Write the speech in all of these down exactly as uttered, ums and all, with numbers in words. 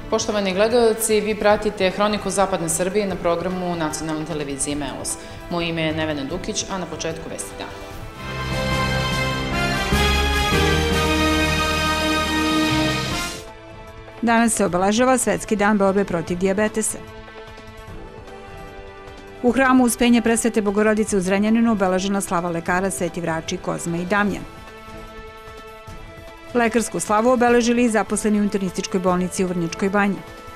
Poštovani gledalci, vi pratite Hroniku Zapadne Srbije na programu nacionalne televizije Melos. Moje ime je Nevena Dukić, a na početku vesti dana. Danas se obeležava Svetski dan borbe protiv dijabetesa. U hramu Uspenja Presvete Bogorodice u Zrenjaninu obeležena slava lekara Sveti Vrači, Kozma i Damjan. Lekarsku slavu obeležili i zaposleni u internističkoj bolnici u Vrnjačkoj Banji.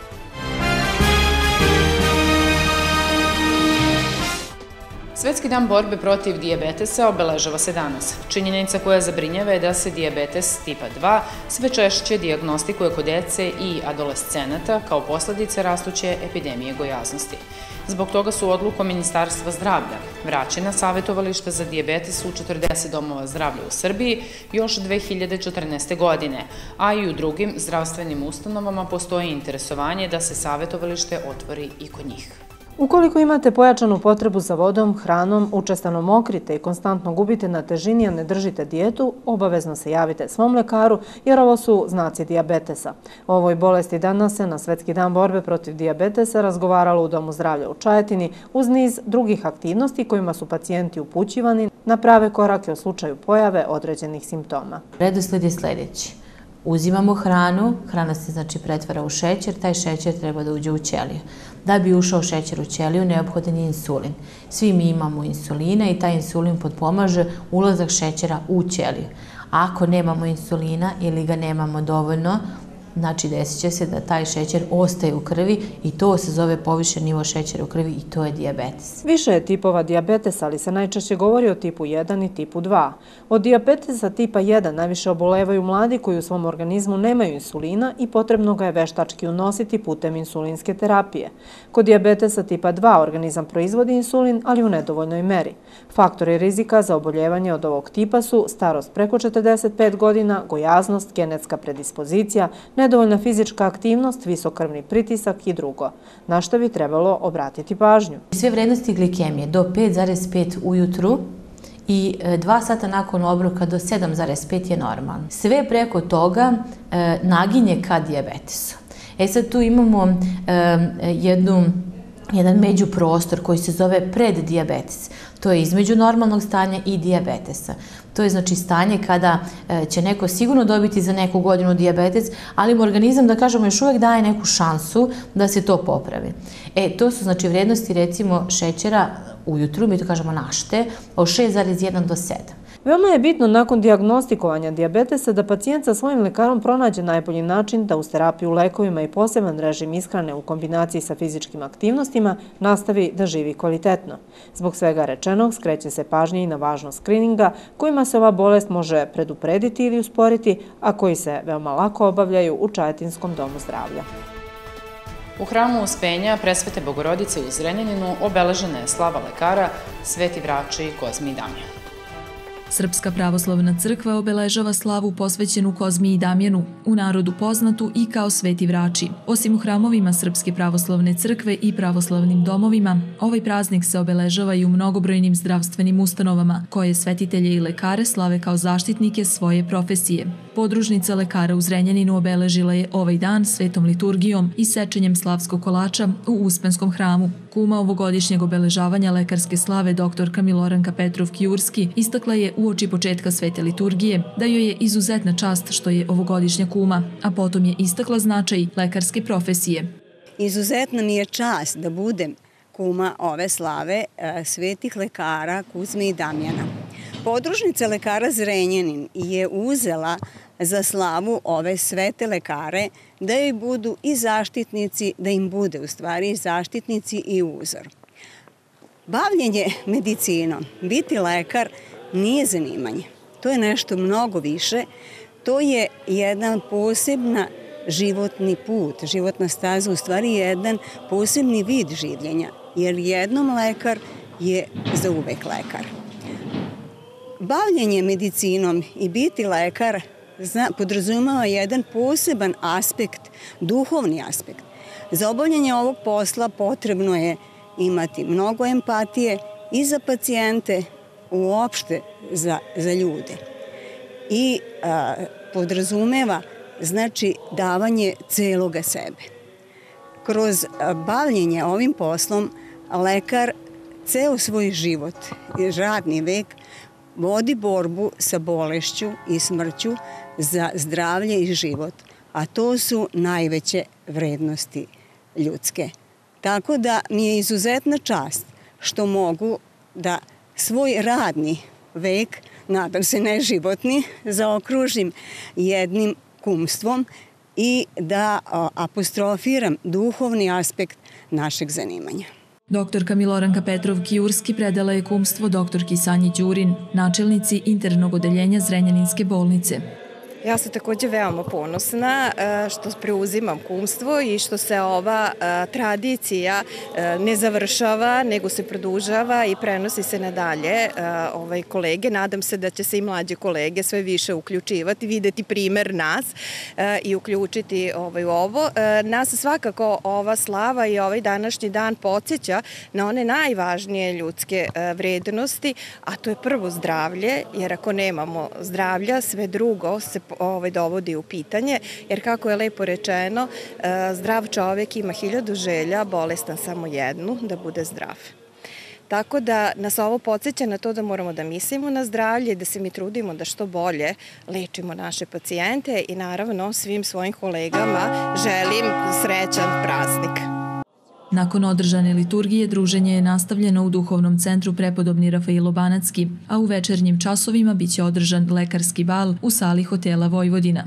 Svetski dan borbe protiv dijabetesa obeležava se danas. Činjenica koja zabrinjava je da se dijabetes tipa dva sve češće dijagnostikuje kod dece i adolescenata kao posledice rastuće epidemije gojaznosti. Zbog toga su odlukom Ministarstva zdravlja vraćena savjetovališta za dijabetes u četrdeset domova zdravlja u Srbiji još dve hiljade četrnaeste. godine, a i u drugim zdravstvenim ustanovama postoji interesovanje da se savjetovalište otvori i kod njih. Ukoliko imate pojačanu potrebu za vodom, hranom, učestano mokrite i konstantno gubite na težini, a ne držite dijetu, obavezno se javite svom lekaru jer ovo su znaci dijabetesa. O ovoj bolesti danas se na Svetski dan borbe protiv dijabetesa razgovaralo u Domu zdravlja u Čajetini uz niz drugih aktivnosti kojima su pacijenti upućivani na prave korake u slučaju pojave određenih simptoma. Redosled je sljedeći. Uzimamo hranu, hrana se znači pretvara u šećer, taj šećer treba da uđe u ćeliju. Da bi ušao šećer u ćeliju, neophodan je insulin. Svi mi imamo insulina i taj insulin potpomaže ulazak šećera u ćeliju. Ako nemamo insulina ili ga nemamo dovoljno, znači desit će se da taj šećer ostaje u krvi i to se zove povišen nivo šećera u krvi i to je dijabetes. Više je tipova dijabetesa, ali se najčešće govori o tipu jedan i tipu dva. Od dijabetesa tipa jedan najviše obolevaju mladi koji u svom organizmu nemaju insulina i potrebno ga je veštački unositi putem insulinske terapije. Kod dijabetesa tipa dva organizam proizvodi insulin, ali u nedovoljnoj meri. Faktori rizika za oboljevanje od ovog tipa su starost preko četrdeset pet godina, gojaznost, genetska predispozicija, nedovoljna fizička aktivnost, visok krvni pritisak i drugo, na što bi trebalo obratiti pažnju. Sve vrednosti glikemije do pet zarez pet ujutru i dva sata nakon obroka do sedam zarez pet je normalno. Sve preko toga e, naginje ka dijabetesu. E sad tu imamo e, jednu jedan međuprostor koji se zove preddijabetes. To je između normalnog stanja i dijabetesa. To je znači stanje kada će neko sigurno dobiti za neku godinu dijabetes, ali mu organizam, da kažemo, još uvijek daje neku šansu da se to popravi. E, to su znači vrijednosti recimo šećera ujutru, mi to kažemo našte, od šest zarez jedan do sedam. Veoma je bitno nakon dijagnostikovanja dijabetesa da pacijent sa svojim lekarom pronađe najbolji način da uz terapiju lekovima i poseban režim ishrane u kombinaciji sa fizičkim aktivnostima nastavi da živi kvalitetno. Zbog svega rečenog skreće se pažnja i na važnost skrininga kojima se ova bolest može preduprediti ili usporiti, a koji se veoma lako obavljaju u Čajetinskom domu zdravlja. U hramu Uspenja Presvete Bogorodice u Zrenjaninu obeležena je slava lekara Sveti Vrači, Kozmi i Damjan. Srpska pravoslavna crkva obeležava slavu posvećenu Kozmi i Damjanu, u narodu poznatu i kao Sveti Vrači. Osim u hramovima Srpske pravoslavne crkve i pravoslavnim domovima, ovaj praznik se obeležava i u mnogobrojnim zdravstvenim ustanovama, koje svetitelje i lekare slave kao zaštitnike svoje profesije. Podružnica lekara u Zrenjaninu obeležila je ovaj dan svetom liturgijom i sečenjem slavskog kolača u Uspenskom hramu. Kuma ovogodišnjeg obeležavanja lekarske slave doktorka Miloranka Petrov-Kijurski istakla je uoči početka svete liturgije da joj je izuzetna čast što je ovogodišnja kuma, a potom je istakla značaj lekarske profesije. Izuzetna mi je čast da budem kuma ove slave svetih lekara Kozme i Damjana. Podružnica lekara Zrenjanin je uzela za slavu ove svete lekare da joj budu i zaštitnici, da im bude u stvari i zaštitnici i uzor. Bavljenje medicinom, biti lekar nije zanimanje. To je nešto mnogo više. To je jedan posebna životni put, životna staza, u stvari jedan posebni vid življenja, jer jednom lekar je za uvek lekar. Bavljenje medicinom i biti lekar podrazumeva jedan poseban aspekt, duhovni aspekt. Za obavljanje ovog posla potrebno je imati mnogo empatije i za pacijente, uopšte za, za ljude. I a, podrazumeva znači davanje celoga sebe. kroz bavljenje ovim poslom lekar ceo svoj život i radni vek vodi borbu sa bolešću i smrću za zdravlje i život, a to su najveće vrednosti ljudske. Tako da mi je izuzetna čast što mogu da svoj radni vek, nadam se ne životni, zaokružim jednim kumstvom i da apostrofiram duhovni aspekt našeg zanimanja. Doktorka Miloranka Petrov-Kijurski predala je kumstvo doktorki Sanji Đurin, načelnici internog odeljenja Zrenjaninske bolnice. Ja sam također veoma ponosna što preuzimam kumstvo i što se ova tradicija ne završava, nego se produžava i prenosi se nadalje kolege. Nadam se da će se i mlađe kolege sve više uključivati, videti primer nas i uključiti u ovo. Nas svakako ova slava i ovaj današnji dan podsjeća na one najvažnije ljudske vrednosti, a to je prvo zdravlje, jer ako nemamo zdravlja, sve drugo se dovodi u pitanje, jer kako je lepo rečeno, zdrav čovjek ima hiljadu želja, bolestan samo jednu, da bude zdrav. Tako da nas ovo podsjeća na to da moramo da mislimo na zdravlje i da se mi trudimo da što bolje lečimo naše pacijente i naravno svim svojim kolegama želim srećan praznik. Nakon održane liturgije, druženje je nastavljeno u Duhovnom centru Prepodobni Rafailo Banatski, a u večernjim časovima biće održan lekarski bal u sali hotela Vojvodina.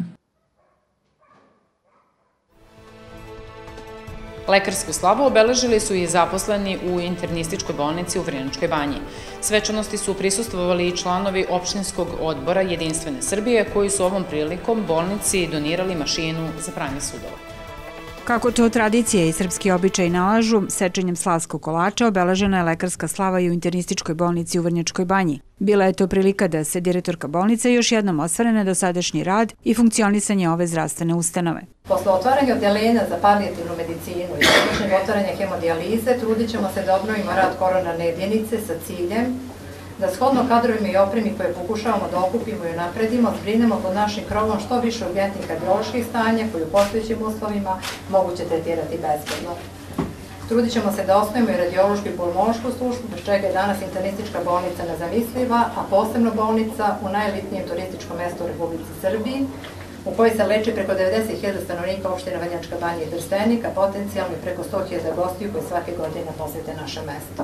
Lekarsku slavu obeležili su i zaposleni u internističkoj bolnici u Vrnjačkoj banji. Svečanosti su prisustvovali i članovi opštinskog odbora Jedinstvene Srbije, koji su ovom prilikom bolnici donirali mašinu za pranje sudova. Kako to tradicije i srpski običaj nalažu, sečenjem slavskog kolača obeležena je lekarska slava i u internističkoj bolnici u Vrnjačkoj banji. Bila je to prilika da se direktorka bolnice još jednom osvrne na dosadašnji rad i funkcionisanje ove zdravstvene ustanove. Posle otvaranja odeljenja za palijativnu medicinu i uspešnog otvaranja hemodijalize, trudit ćemo se da obnovimo rad koronarne jedinice sa ciljem da shodno kadrovima i opremi koje pokušavamo da okupimo i napredimo, zbrinemo pod našim krovom što više urgentnih kardioloških stanja koji u postojećim uslovima moguće tretirati bezbedno. Trudit ćemo se da osnovimo i radiološku i pulmološku službu, bez čega je danas internistička bolnica nezamisliva, a posebno bolnica u najelitnijem turističkom mestu u Republici Srbiji, u kojoj se leči preko devedeset hiljada stanovnika opština Vrnjačka banja i Trstenik, a potencijalno i preko sto hiljada gostiju koji svake godine posete naše mesto.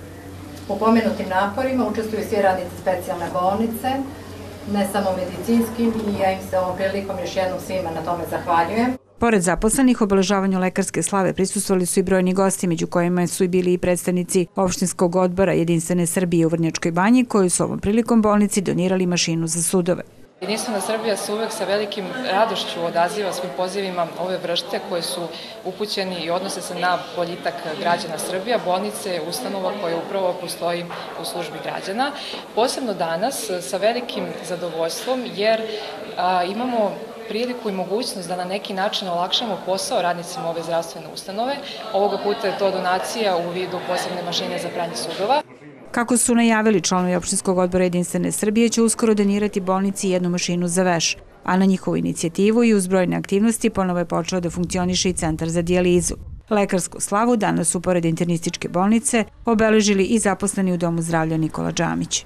U pomenutim naporima učestvuju svi radnici specijalne bolnice, ne samo medicinskim, i ja im se ovom prilikom još jednom svima na tome zahvaljujem. Pored zaposlenih, obeležavanju lekarske slave prisustvovali su i brojni gosti, među kojima su i bili i predstavnici opštinskog odbora Jedinstvene Srbije u Vrnjačkoj banji, koji su ovom prilikom bolnici donirali mašinu za sudove. Jedinstvena Srbija se uvek sa velikim radošću odaziva svim pozivima ove vrste koje su upućeni i odnose se na boljitak građana Srbija. Bolnice je ustanova koja upravo postoji u službi građana. Posebno danas sa velikim zadovoljstvom jer a, imamo priliku i mogućnost da na neki način olakšamo posao radnicima ove zdravstvene ustanove. Ovoga puta je to donacija u vidu posebne mašine za pranje sudova. Kako su najavili, članovi opštinskog odbora Jedinstvene Srbije će uskoro donirati bolnici jednu mašinu za veš, a na njihovu inicijativu i uz brojne aktivnosti ponovo je počeo da funkcioniše i centar za dijalizu. Lekarsku slavu danas su, pored internističke bolnice, obeležili i zaposleni u Domu zdravlja Nikola Džamić.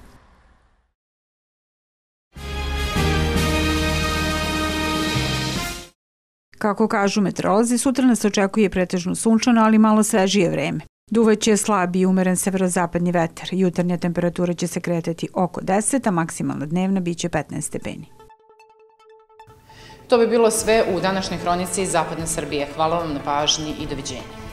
Kako kažu meteorolozi, sutra nas očekuje pretežno sunčano, ali malo svežije vreme. Duvaće slab i umeren severozapadni vetar. Jutarnja temperatura će se kretati oko deset, a maksimalna dnevna biće petnaest stepeni. To bi bilo sve u današnjoj hronici Zapadne Srbije. Hvala vam na pažnji i doviđenja.